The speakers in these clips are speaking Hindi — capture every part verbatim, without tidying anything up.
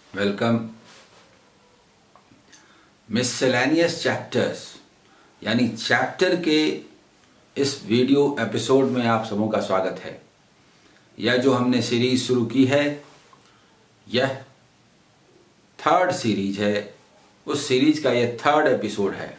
वेलकम। मिससेलेनियस चैप्टर्स यानी चैप्टर के इस वीडियो एपिसोड में आप सबों का स्वागत है। यह जो हमने सीरीज शुरू की है यह थर्ड सीरीज है। उस सीरीज का यह थर्ड एपिसोड है।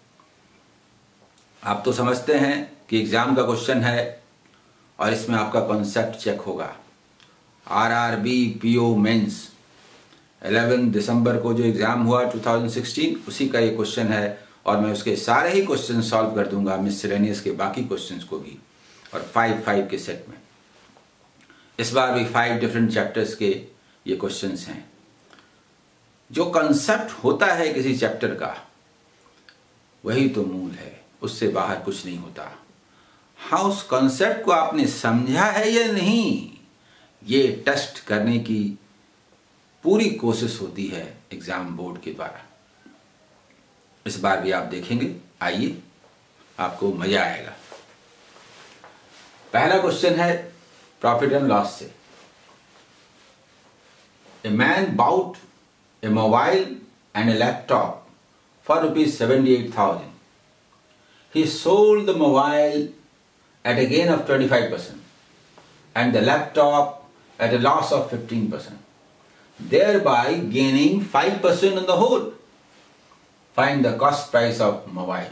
आप तो समझते हैं कि एग्जाम का क्वेश्चन है और इसमें आपका कॉन्सेप्ट चेक होगा। R R B P O mains ग्यारह दिसंबर को जो एग्ज़ाम हुआ दो हज़ार सोलह उसी का ये क्वेश्चन है और मैं उसके सारे ही क्वेश्चन सॉल्व कर दूंगा, मिससेलेनियस के बाकी क्वेश्चंस को भी, और फाइव फाइव के सेट में। इस बार भी फाइव डिफरेंट चैप्टर्स के ये क्वेश्चंस हैं। जो कंसेप्ट होता है किसी चैप्टर का वही तो मूल है, उससे बाहर कुछ नहीं होता। हाँ, उस कंसेप्ट को आपने समझा है या नहीं, ये टेस्ट करने की पूरी कोशिश होती है एग्जाम बोर्ड के द्वारा। इस बार भी आप देखेंगे, आइए आपको मजा आएगा। पहला क्वेश्चन है प्रॉफिट एंड लॉस से। A man bought a mobile and a laptop for rupees seventy eight thousand. He sold the mobile at a gain of twenty-five percent and the laptop at a loss of fifteen percent, thereby gaining five percent on the whole. Find the cost price of mobile.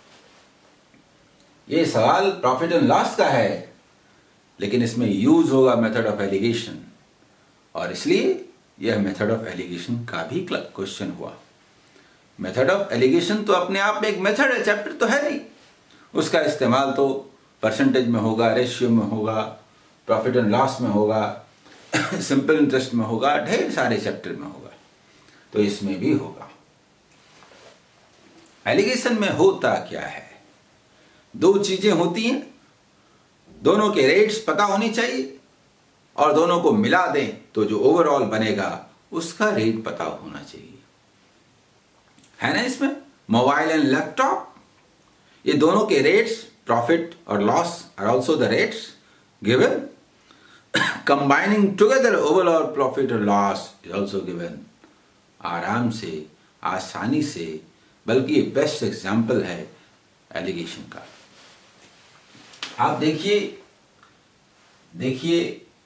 ये सवाल प्रॉफिट एंड लॉस का है, लेकिन इसमें यूज होगा मेथड ऑफ एलिगेशन और इसलिए यह मेथड ऑफ एलिगेशन का भी क्वेश्चन हुआ। मेथड ऑफ एलिगेशन तो अपने आप में एक मेथड है, चैप्टर तो है नहीं। उसका इस्तेमाल तो परसेंटेज में होगा, रेशियो में होगा, प्रॉफिट एंड लॉस में होगा, सिंपल इंटरेस्ट में होगा, ढेर सारे चैप्टर में होगा, तो इसमें भी होगा। एलिगेशन में होता क्या है? दो चीजें होती हैं, दोनों के रेट्स पता होनी चाहिए और दोनों को मिला दें तो जो ओवरऑल बनेगा उसका रेट पता होना चाहिए, है ना। इसमें मोबाइल एंड लैपटॉप, ये दोनों के rates, profit or loss are also the rates given. Combining together overall profit or loss is also given. आराम से, आसानी से, बल्कि बेस्ट एग्जाम्पल है एलिगेशन का। आप देखिए देखिए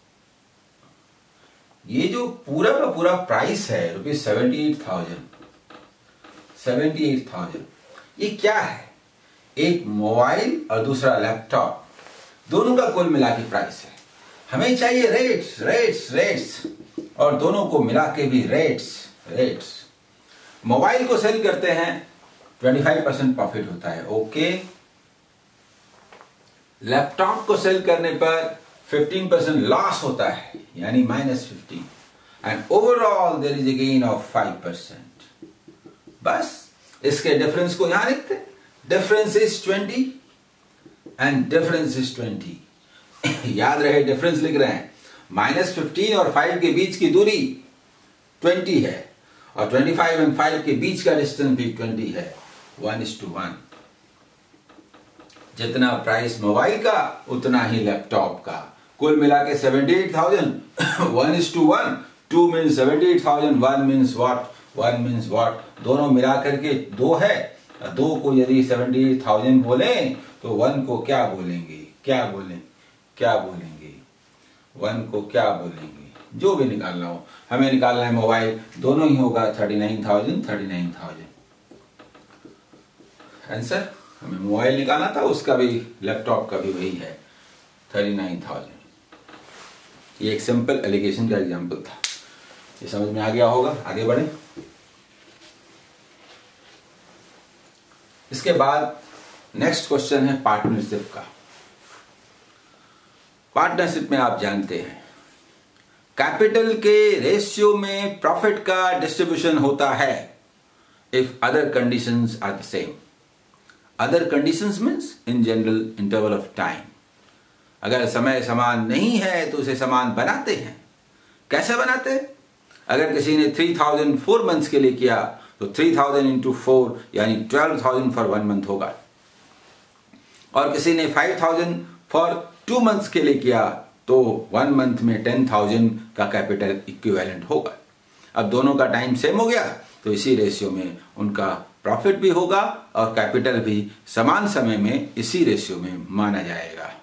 ये जो पूरा का पूरा प्राइस है rupees seventy eight thousand seventy eight thousand ये क्या है? एक मोबाइल और दूसरा लैपटॉप, दोनों का कुल मिला के प्राइस है। हमें चाहिए रेट्स रेट्स रेट्स और दोनों को मिला के भी रेट्स रेट्स। मोबाइल को सेल करते हैं, पच्चीस परसेंट प्रॉफिट होता है, ओके। लैपटॉप को सेल करने पर पंद्रह परसेंट लॉस होता है, यानी minus fifteen, and overall there is a gain of five percent. बस इसके डिफरेंस को यहां लिखते हैं। Difference is twenty and difference is twenty. याद रहे, डिफरेंस लिख रहे हैं, माइनस फिफ्टीन और फाइव के बीच की दूरी ट्वेंटी है और ट्वेंटी फाइव एंड फाइव के बीच का डिस्टेंस भी ट्वेंटी है, वन इज टू वन। जितना प्राइस मोबाइल का उतना ही लैपटॉप का, कुल मिला के seventy eight thousand, one is to one. Two means seventy eight thousand, one means what, one means what, दोनों मिला करके दो है। दो को यदि सेवेंटी एट थाउजेंड बोले तो वन को क्या बोलेंगे, क्या बोलें क्या बोलेंगे वन को क्या बोलेंगे, जो भी निकालना हो। हमें निकालना है मोबाइल, दोनों ही होगा thirty nine thousand thirty nine thousand. Answer हमें मोबाइल निकालना था, उसका भी लैपटॉप का भी वही है, थर्टी नाइन थाउजेंड। ये एक सिंपल एलिगेशन का एग्जाम्पल था। ये समझ में आ गया होगा, आगे बढ़े। इसके बाद नेक्स्ट क्वेश्चन है पार्टनरशिप का। पार्टनरशिप में आप जानते हैं कैपिटल के रेशियो में प्रॉफिट का डिस्ट्रीब्यूशन होता है if other conditions are the same. Other conditions means in general interval of time. अगर समय समान नहीं है तो उसे समान बनाते हैं। कैसे बनाते हैं? अगर किसी ने थ्री थाउजेंड फोर मंथ्स के लिए किया तो थ्री थाउजेंड इंटू फोर यानी twelve thousand for one month होगा, और किसी ने five thousand for two months के लिए किया तो वन मंथ में टेन थाउजेंड का कैपिटल इक्विवेलेंट होगा। अब दोनों का टाइम सेम हो गया तो इसी रेशियो में उनका प्रॉफिट भी होगा और कैपिटल भी समान समय में इसी रेशियो में माना जाएगा।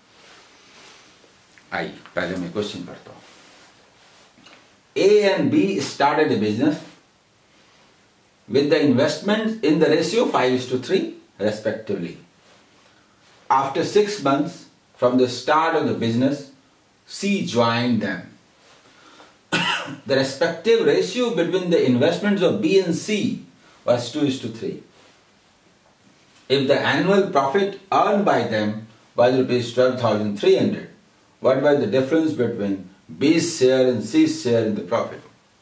आइए पहले मैं क्वेश्चन पढ़ता हूं। A and B started a business with the investments in the ratio five is to three respectively. After six months from the start of the business, C joined them. The respective ratio between the investments of B and C was two is to three. If the annual profit earned by them was rupees twelve thousand three hundred, what was the difference between B's share and C's share in the profit?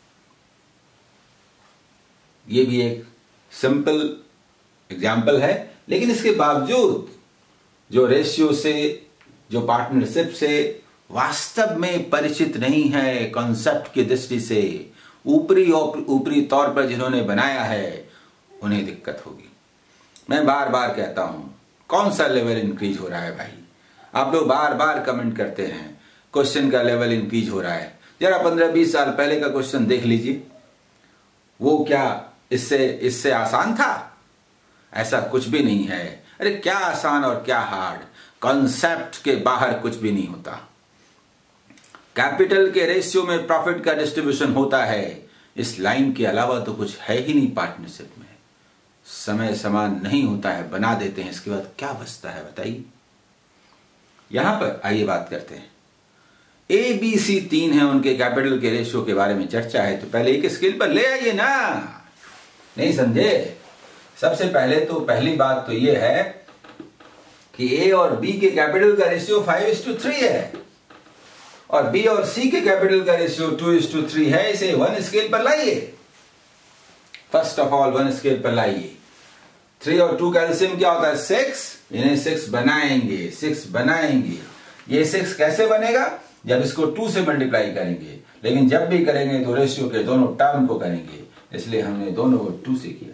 ये भी एक सिंपल एग्जाम्पल है, लेकिन इसके बावजूद जो रेशियो से, जो पार्टनरशिप से वास्तव में परिचित नहीं है, कॉन्सेप्ट की दृष्टि से ऊपरी ऊपरी तौर पर जिन्होंने बनाया है, उन्हें दिक्कत होगी। मैं बार बार कहता हूं, कौन सा लेवल इंक्रीज हो रहा है भाई? आप लोग बार बार कमेंट करते हैं क्वेश्चन का लेवल इंक्रीज हो रहा है। जरा पंद्रह बीस साल पहले का क्वेश्चन देख लीजिए, वो क्या इससे इससे आसान था? ऐसा कुछ भी नहीं है। अरे क्या आसान और क्या हार्ड, कॉन्सेप्ट के बाहर कुछ भी नहीं होता। कैपिटल के रेशियो में प्रॉफिट का डिस्ट्रीब्यूशन होता है, इस लाइन के अलावा तो कुछ है ही नहीं। पार्टनरशिप में समय समान नहीं होता है, बना देते हैं, इसके बाद क्या बचता है बताइए। यहां पर आइए बात करते हैं। ए बी सी तीन है, उनके कैपिटल के रेशियो के बारे में चर्चा है, तो पहले एक स्केल पर ले आइए ना। नहीं समझे? सबसे पहले तो पहली बात तो यह है कि ए और बी के कैपिटल का ratio five is to three है और बी और सी के कैपिटल का ratio two is to three है। इसे वन स्केल पर लाइए। First of all one scale पर लाइए। थ्री और टू का एलसीएम क्या होता है? सिक्स। इन्हें सिक्स बनाएंगे, सिक्स बनाएंगे। ये सिक्स कैसे बनेगा? जब इसको टू से मल्टीप्लाई करेंगे, लेकिन जब भी करेंगे तो रेशियो के दोनों टर्म को करेंगे, इसलिए हमने दोनों को टू से किया।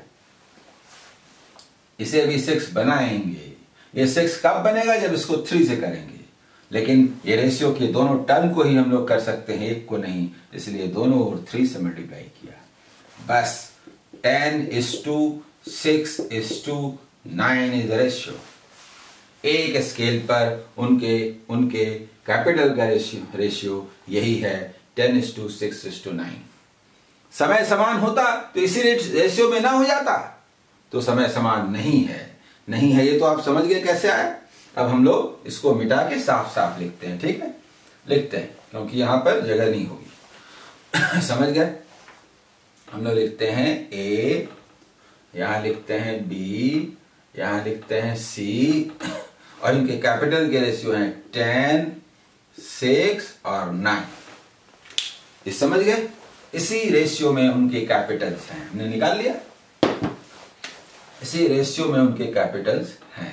इसे भी सिक्स बनाएंगे। ये सिक्स कब बनेगा? जब इसको थ्री से करेंगे, लेकिन ये रेशियो के दोनों टर्म को ही हम लोग कर सकते हैं, एक को नहीं, इसलिए दोनों और थ्री से मल्टीप्लाई किया। बस ten is to six is to nine is ratio. एक स्केल पर उनके उनके कैपिटल का रेशियो रेशियो यही है, ten is to six is to nine. समय समान होता तो इसी रेशियो में ना हो जाता, तो समय समान नहीं है। नहीं है ये तो आप समझ गए कैसे आया। अब हम लोग इसको मिटा के साफ साफ लिखते हैं, ठीक है? लिखते हैं क्योंकि यहां पर जगह नहीं होगी। समझ गए? हम लोग लिखते हैं ए, यहां लिखते हैं बी, यहां लिखते हैं सी, और इनके कैपिटल के रेशियो हैं टेन, सिक्स और नाइन। ये समझ गए? इसी रेशियो में उनके कैपिटल्स हैं, हमने निकाल लिया। इसी रेशियो में उनके कैपिटल्स हैं,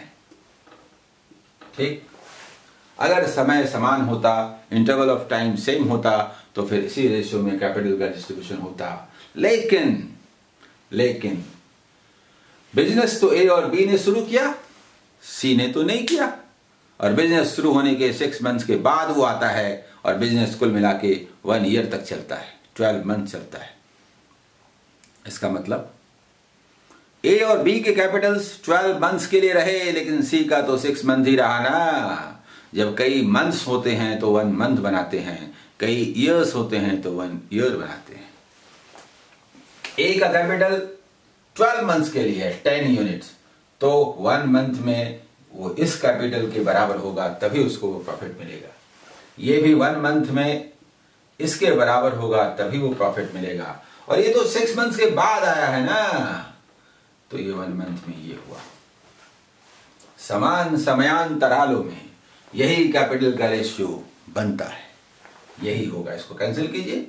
ठीक? अगर समय समान होता, इंटरवल ऑफ टाइम सेम होता, तो फिर इसी रेशियो में कैपिटल का डिस्ट्रीब्यूशन होता। लेकिन लेकिन बिजनेस तो ए और बी ने शुरू किया, सी ने तो नहीं किया। और बिजनेस शुरू होने के सिक्स मंथ्स के बाद वो आता है और बिजनेस कुल मिला के वन ईयर तक चलता है, ट्वेल्व मंथ चलता है। इसका मतलब ए और बी के कैपिटल्स ट्वेल्व मंथ्स के लिए रहे, लेकिन सी का तो सिक्स मंथ ही रहा ना। जब कई मंथ्स होते हैं तो वन मंथ बनाते हैं, कई ईयर्स होते हैं तो वन ईयर बनाते हैं। ए का कैपिटल ट्वेल्व मंथ्स के लिए है, टेन यूनिट्स, तो वन मंथ में वो इस कैपिटल के बराबर होगा, तभी उसको वो प्रॉफिट मिलेगा। ये भी वन मंथ में इसके बराबर होगा, तभी वो प्रॉफिट मिलेगा। और ये तो सिक्स मंथ्स के बाद आया है ना, तो ये वन मंथ में ये हुआ। समान समयांतरालों में यही कैपिटल का रेशियो बनता है, यही होगा। इसको कैंसिल कीजिए।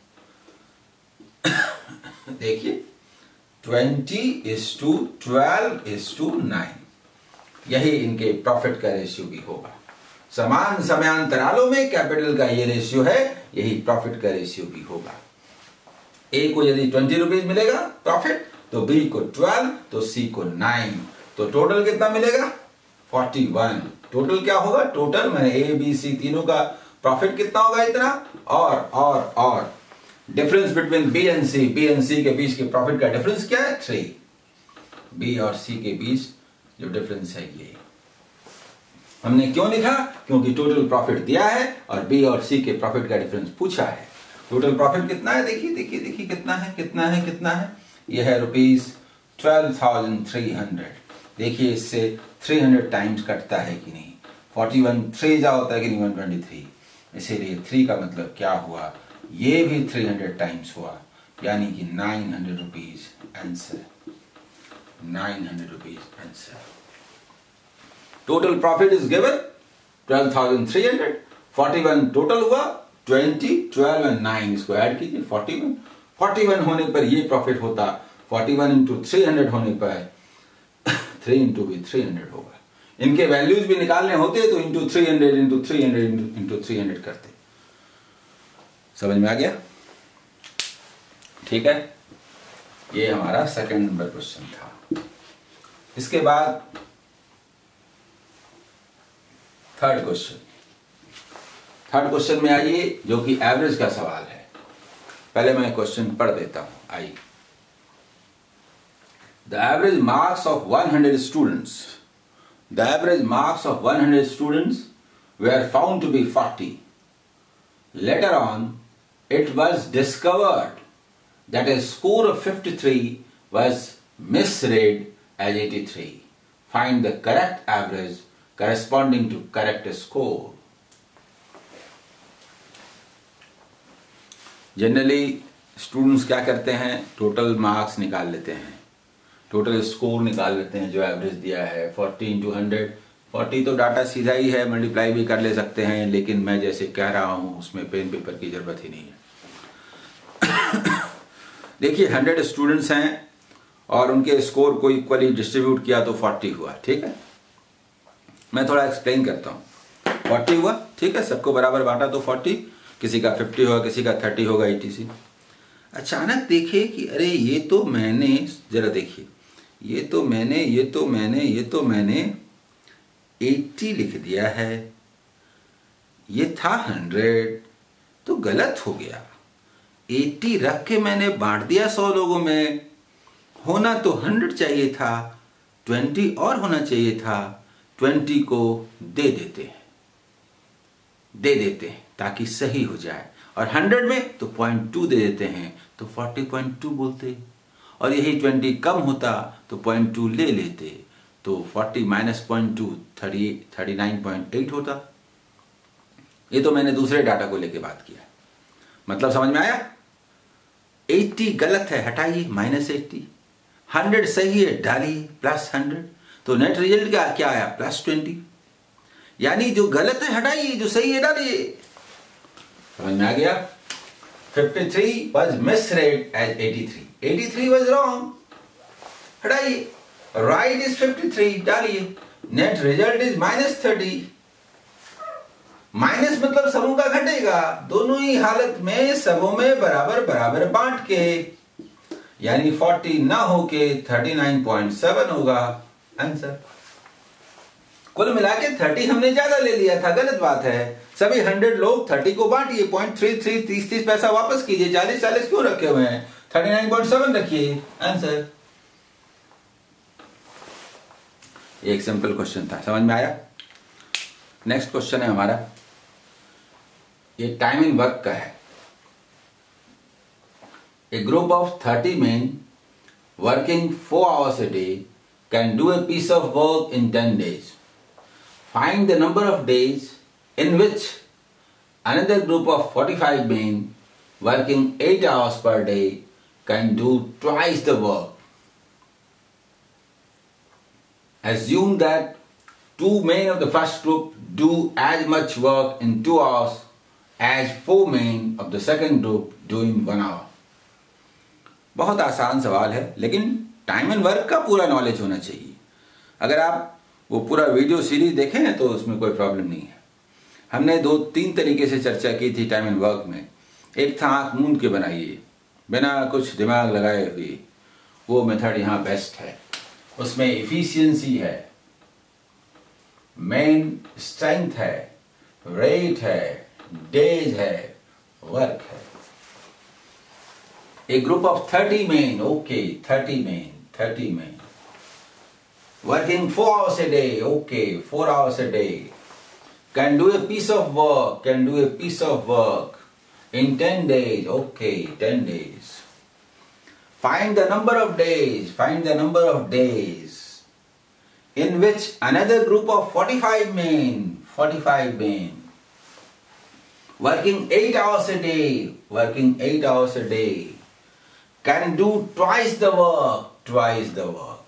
देखिए twenty is to twelve is to nine, यही इनके प्रॉफिट का रेशियो भी होगा। समान समयांतरालों में कैपिटल का ये रेशियो है, यही प्रॉफिट का रेशियो भी होगा। ए को यदि ट्वेंटी रुपीज मिलेगा प्रॉफिट, तो बी को ट्वेल्व, तो सी को नाइन, तो टोटल कितना मिलेगा? Forty one. टोटल क्या होगा? टोटल मैंने ए बी सी तीनों का प्रॉफिट कितना होगा? इतना। और और और difference between B and C, B and C के बीच के प्रॉफिट का डिफरेंस क्या है? थ्री। बी और सी के बीच जो डिफरेंस है ये हमने क्यों लिखा? क्योंकि टोटल प्रॉफिट दिया है और बी और सी के प्रॉफिट का डिफरेंस पूछा है। टोटल प्रॉफिट कितना है? देखिए देखिए देखिए कितना है कितना है कितना है ये है rupees twelve thousand three hundred. देखिए इससे थ्री हंड्रेड टाइम्स कटता है कि नहीं? फोर्टी वन थ्री जा होता है कि नहीं? One twenty three. इसीलिए थ्री का मतलब क्या हुआ? ये भी थ्री हंड्रेड टाइम्स हुआ, यानी कि nine hundred rupees answer. Nine hundred rupees answer. Total profit is given twelve thousand three hundred. Forty one total हुआ, ट्वेंटी, ट्वेल्व एंड नाइन, इसको ऐड कीजिए फोर्टी वन। फोर्टी वन होने पर ये प्रॉफिट होता, forty one into three hundred होने पर थ्री इंटू भी थ्री हंड्रेड होगा। इनके वैल्यूज भी निकालने होते तो into three hundred into three hundred into three hundred करते। समझ में आ गया? ठीक है, ये हमारा सेकंड नंबर क्वेश्चन था। इसके बाद थर्ड क्वेश्चन। थर्ड क्वेश्चन में आइए, जो कि एवरेज का सवाल है। पहले मैं क्वेश्चन पढ़ देता हूं, आइए। The average marks of one hundred students, the average marks of one hundred students were found to be forty. Later on, it was discovered that a score of fifty-three was misread as eighty-three. Find the correct average corresponding to correct score. Generally, students क्या करते हैं? टोटल मार्क्स निकाल लेते हैं, टोटल स्कोर निकाल लेते हैं जो एवरेज दिया है फोर्टी इंटू हंड्रेड। फोर्टी तो डाटा सीधा ही है, मल्टीप्लाई भी कर ले सकते हैं, लेकिन मैं जैसे कह रहा हूं उसमें पेन पेपर की जरूरत ही नहीं है। देखिए हंड्रेड स्टूडेंट्स हैं और उनके स्कोर को इक्वली डिस्ट्रीब्यूट किया तो फोर्टी हुआ। ठीक है, मैं थोड़ा एक्सप्लेन करता हूं। फोर्टी हुआ, ठीक है, सबको बराबर बांटा तो फोर्टी, किसी का फिफ्टी होगा, किसी का थर्टी होगा, एटी सी। अचानक देखिए कि अरे ये तो मैंने, जरा देखिए, ये तो मैंने ये तो मैंने ये तो मैंने अस्सी लिख दिया है, ये था हंड्रेड, तो गलत हो गया। अस्सी रख के मैंने बांट दिया सौ लोगों में, होना तो हंड्रेड चाहिए था, ट्वेंटी और होना चाहिए था। ट्वेंटी को दे देते हैं दे देते हैं ताकि सही हो जाए, और हंड्रेड में तो पॉइंट टू दे देते हैं तो फोर्टी पॉइंट टू बोलते, और यही ट्वेंटी कम होता तो पॉइंट टू ले लेते, तो forty minus point two thirty thirty nine point eight होता। ये तो मैंने दूसरे डाटा को लेके बात किया, मतलब समझ में आया? अस्सी गलत है, हटाइए, माइनस एट्टी। हंड्रेड सही है, डालिए प्लस हंड्रेड, तो नेट रिजल्ट क्या क्या आया? Plus twenty. यानी जो गलत है हटाइए, जो सही है डालिए। समझ में आ गया? fifty-three was misread as eighty-three. eighty-three was wrong. हटाइए। Right is fifty-three, डालिए। Net result is minus thirty. Minus मतलब सबों का घटेगा, दोनों ही हालत में सबों में बराबर बराबर बांट के, यानी फोर्टी ना होके थर्टी नाइन पॉइंट सेवन होगा आंसर। कुल मिला के थर्टी हमने ज्यादा ले लिया था, गलत बात है। सभी हंड्रेड लोग थर्टी को बांटिए, पॉइंट थ्री थ्री तीस तीस पैसा वापस कीजिए, चालीस चालीस क्यों रखे हुए हैं? थर्टी नाइन पॉइंट सेवन रखिए आंसर। एक सिंपल क्वेश्चन था, समझ में आया? नेक्स्ट क्वेश्चन है हमारा, ये टाइम इन वर्क का है। A group of thirty men working four hours a day can do a piece of work in ten days. Find the number of days in which another group of forty-five men working eight hours per day can do twice the work. Assume that two men of the first group do as much work in two hours as four men of the second group do in one hour. बहुत आसान सवाल है, लेकिन टाइम एंड वर्क का पूरा नॉलेज होना चाहिए। अगर आप वो पूरा वीडियो सीरीज देखें तो उसमें कोई प्रॉब्लम नहीं है। हमने दो तीन तरीके से चर्चा की थी टाइम एंड वर्क में। एक था आंख मूंद के बनाइए, बिना कुछ दिमाग लगाए हुए, वो मेथड यहाँ बेस्ट है। उसमें इफिशियंसी है, मेन स्ट्रेंथ है, रेट है, डेज है, वर्क है। A group of thirty men, okay, thirty men, thirty men. Working four hours a day, okay, four hours a day. Can do a piece of work, can do a piece of work in ten days, okay, ten days. Find the number of days, find the number of days in which another group of forty-five men, forty-five men, working eight hours a day, working eight hours a day, can do twice the work, twice the work.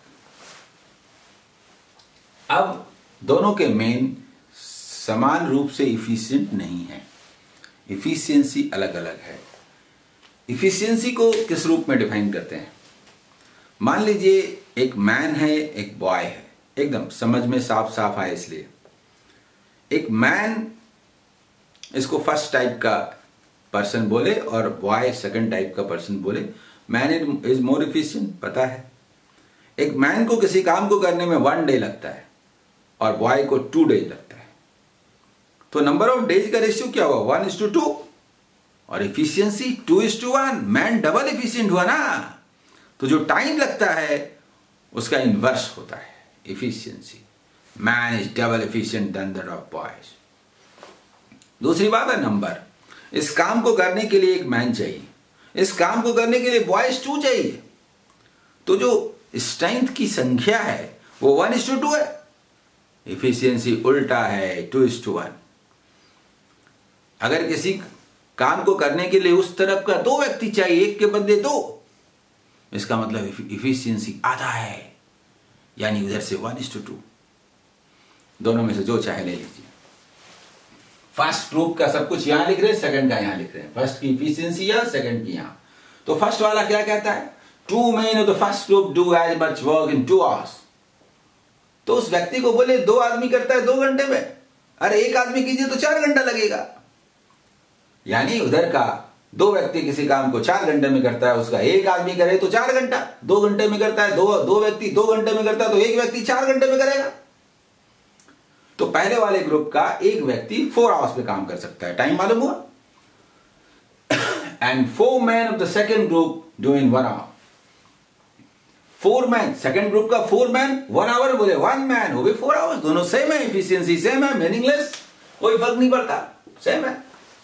अब दोनों के मेन समान रूप से इफिशिएंट नहीं है, इफिशियंसी अलग अलग है। इफिशियंसी को किस रूप में डिफाइन करते हैं? मान लीजिए एक मैन है, एक बॉय है, एकदम समझ में साफ साफ आए इसलिए। एक मैन इसको फर्स्ट टाइप का पर्सन बोले और बॉय सेकंड टाइप का पर्सन बोले। मैन इज मोर इफिशिएंट, पता है। एक मैन को किसी काम को करने में वन डे लगता है और बॉय को टू डेज लगता है, तो नंबर ऑफ डेज का रेशियो क्या हुआ? वन इज टू टू, और efficiency two is to one. Man double efficient हुआ ना, तो जो टाइम लगता है उसका इनवर्स होता है efficiency. Man is double efficient than that of boys. दूसरी बात है नंबर। इस काम को करने के लिए एक मैन चाहिए, इस काम को करने के लिए बॉयज टू चाहिए, तो जो स्ट्रेंथ की संख्या है वो वन इज टू टू है। इफिशियंसी उल्टा है, टू इज टू वन। अगर किसी काम को करने के लिए उस तरफ का दो व्यक्ति चाहिए, एक के बदले दो, इसका मतलब इफिशियंसी आधा है, यानी उधर से वन इज टू टू। दोनों में से जो चाहे ले लीजिए। फर्स्ट ग्रुप का सब कुछ यहां लिख रहे हैं, सेकंड का यहां लिख रहे हैं। फर्स्ट की इफिशियंसी यहां, सेकंड की यहां। तो फर्स्ट वाला क्या कहता है? Two men of the first group do as much work in two hours. तो उस व्यक्ति को बोले दो आदमी करता है दो घंटे में, अरे एक आदमी कीजिए तो चार घंटा लगेगा। यानी उधर का दो व्यक्ति किसी काम को चार घंटे में करता है, उसका एक आदमी करे तो चार घंटा, दो घंटे में करता है, दो दो व्यक्ति दो घंटे में करता है, तो एक व्यक्ति चार घंटे में करेगा। तो पहले वाले ग्रुप का एक व्यक्ति फोर आवर्स पे काम कर सकता है, टाइम मालूम हुआ। And four man of the second group do in one hour. Four man, second group का फोर मैन वन आवर बोले, वन मैन हो गए फोर आवर्स। दोनों सेम है, इफिशियंसी सेम है, मीनिंगलेस, कोई फर्क नहीं पड़ता, सेम है।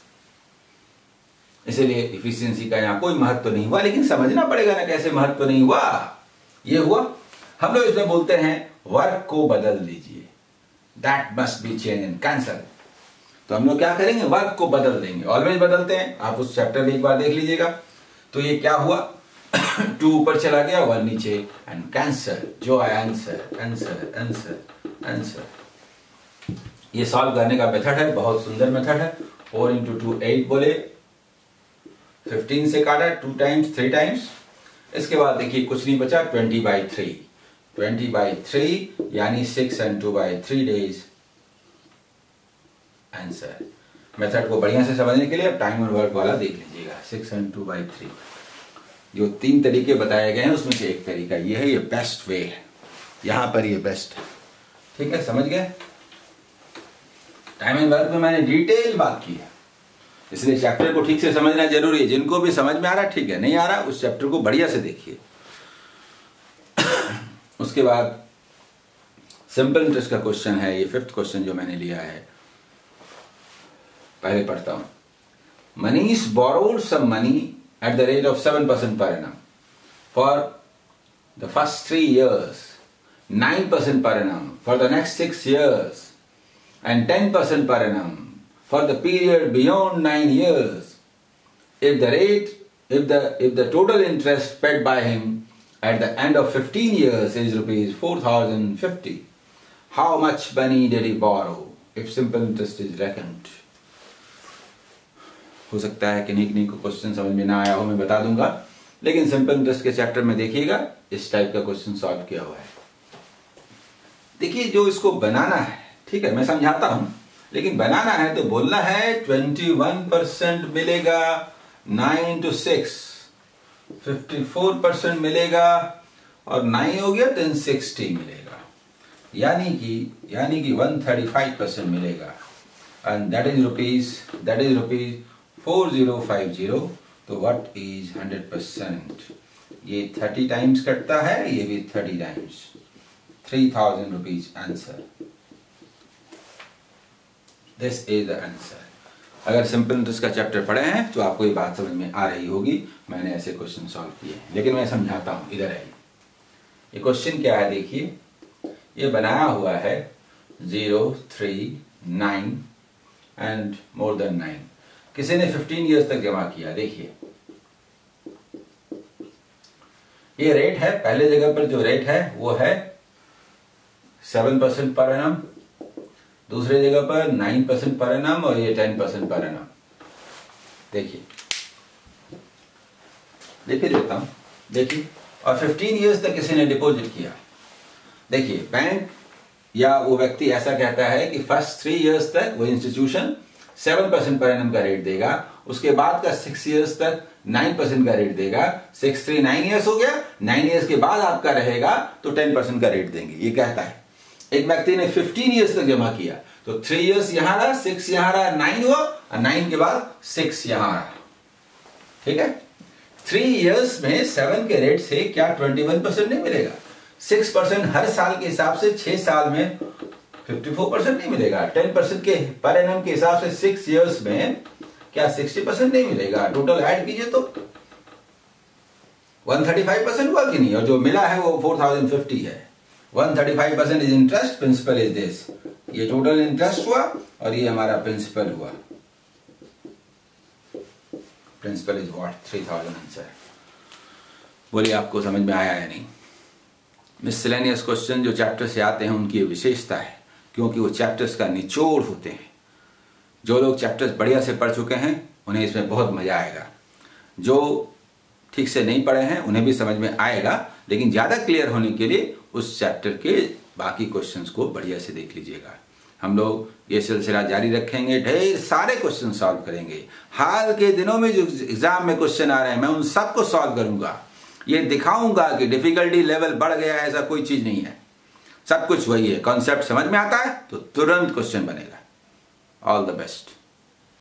इसलिए इफिशियंसी का यहां कोई महत्व नहीं हुआ, लेकिन समझना पड़ेगा ना कैसे महत्व नहीं हुआ। ये हुआ, हम लोग इसमें बोलते हैं वर्क को बदल दीजिए, that must be change and cancel. तो हम लोग क्या करेंगे? वर्क को बदल देंगे। ऑलवेज बदलते हैं, आप उस चैप्टर में एक बार देख लीजिएगा। तो ये क्या हुआ? टू ऊपर चला गया, वन नीचे, एंड कैंसर, जो है आंसर, आंसर, आंसर, आंसर। ये सॉल्व करने का मेथड है, बहुत सुंदर मेथड है। फोर इंटू टू एट बोले, फिफ्टीन से काटा टू टाइम्स, थ्री टाइम्स। इसके बाद देखिए कुछ नहीं बचा, twenty by three, twenty by three यानी six and two by three days, answer. Method को बढ़िया से समझने के लिए अब टाइम और वर्क वाला देख लीजिएगा। Six and two by three, जो तीन तरीके बताए गए हैं उसमें से एक तरीका ये है, ये बेस्ट वे है, यहां पर ये बेस्ट है। ठीक है, समझ गए? टाइम एंड वर्क में मैंने डिटेल बात की है, इसलिए चैप्टर को ठीक से समझना जरूरी है। जिनको भी समझ में आ रहा ठीक है, नहीं आ रहा उस चैप्टर को बढ़िया से देखिए। उसके बाद सिंपल इंटरेस्ट का क्वेश्चन है, ये फिफ्थ क्वेश्चन जो मैंने लिया है, पहले पढ़ता हूं। Manish borrowed some money at the rate of seven percent per annum for the first three years, nine percent per annum for the next six years, and ten percent per annum for the period beyond nine years. If the rate, if the if the total interest paid by him at the end of fifteen years is rupees four thousand fifty, how much money did he borrow if simple interest is reckoned? हो सकता है किन्हीं किन्हीं को क्वेश्चन समझ में ना आया हो, मैं बता दूंगा, लेकिन सिंपल इंटरेस्ट के चैप्टर में देखिएगा इस टाइप का क्वेश्चन सॉल्व किया हुआ है। देखिए जो इसको बनाना है, ठीक है, मैं समझाता हूं, लेकिन बनाना है तो बोलना है ट्वेंटी वन परसेंट मिलेगा, nine two six fifty four percent मिलेगा, और नाइन हो गया टेन सिक्सटी मिलेगा, यानी कि यानी कि वन थर्टी फाइव परसेंट मिलेगा, and that is rupees that is rupees four zero five zero तो व्हाट इज हंड्रेड परसेंट? ये थर्टी टाइम्स कटता है, ये भी thirty times, three thousand rupees answer. This is the answer. अगर सिंपल इंटरेस्ट का चैप्टर पढ़े हैं तो आपको ये बात समझ में आ रही होगी। मैंने ऐसे क्वेश्चन सॉल्व किए हैं, लेकिन मैं समझाता हूं। इधर है ये क्वेश्चन क्या है, देखिए ये बनाया हुआ है zero, three, nine and more than nine. किसी ने फिफ्टीन इयर्स तक जमा किया। देखिए ये रेट है, पहले जगह पर जो रेट है वो है सेवन परसेंट पर एनम, दूसरे जगह पर नाइन परसेंट पर एनम और ये टेन परसेंट पर एनम। देखिए देखिए देता हूं, देखिए और फिफ्टीन इयर्स तक किसी ने डिपॉजिट किया। देखिए बैंक या वो व्यक्ति ऐसा कहता है कि फर्स्ट थ्री इयर्स तक वो institution seven percent per annum का रेट देगा, उसके बाद का सिक्स इयर्स तक नाइन परसेंट का रेट देगा। सिक्स थ्री नाइन इयर्स हो गया, नाइन इयर्स के बाद आपका रहेगा तो टेन परसेंट का रेट देंगे, ये कहता है। एक व्यक्ति ने फिफ्टीन इयर्स तक जमा किया तो थ्री इयर्स यहां रहा, सिक्स यहां रहा, नाइन हुआ और नाइन के बाद सिक्स यहां रहा। ठीक है, थ्री इयर्स में सेवन के रेट से क्या ट्वेंटी वन परसेंट नहीं मिलेगा? सिक्स परसेंट हर साल के हिसाब से छह साल में फिफ्टी फोर परसेंट नहीं मिलेगा। टेन परसेंट के पर एनम के हिसाब से सिक्स इयर्स में क्या सिक्सटी परसेंट नहीं मिलेगा? टोटल ऐड कीजिए तो वन थर्टी फाइव परसेंट हुआ कि नहीं? और जो मिला है वो फोर थाउजेंड फिफ्टी है। One thirty five percent is interest, principal is this. ये टोटल इंटरेस्ट हुआ और ये हमारा प्रिंसिपल हुआ। Principal is what? Three thousand answer. बोलिए आपको समझ में आया या नहीं? मिसलेनियस क्वेश्चन जो चैप्टर से आते हैं उनकी विशेषता है, क्योंकि वो चैप्टर्स का निचोड़ होते हैं। जो लोग चैप्टर्स बढ़िया से पढ़ चुके हैं उन्हें इसमें बहुत मजा आएगा। जो ठीक से नहीं पढ़े हैं उन्हें भी समझ में आएगा, लेकिन ज़्यादा क्लियर होने के लिए उस चैप्टर के बाकी क्वेश्चंस को बढ़िया से देख लीजिएगा। हम लोग ये सिलसिला जारी रखेंगे, ढेर सारे क्वेश्चन सॉल्व करेंगे। हाल के दिनों में जो एग्जाम में क्वेश्चन आ रहे हैं मैं उन सबको सॉल्व करूंगा। ये दिखाऊंगा कि डिफिकल्टी लेवल बढ़ गया है, ऐसा कोई चीज नहीं है। सब कुछ वही है, कॉन्सेप्ट समझ में आता है तो तुरंत क्वेश्चन बनेगा। All the best.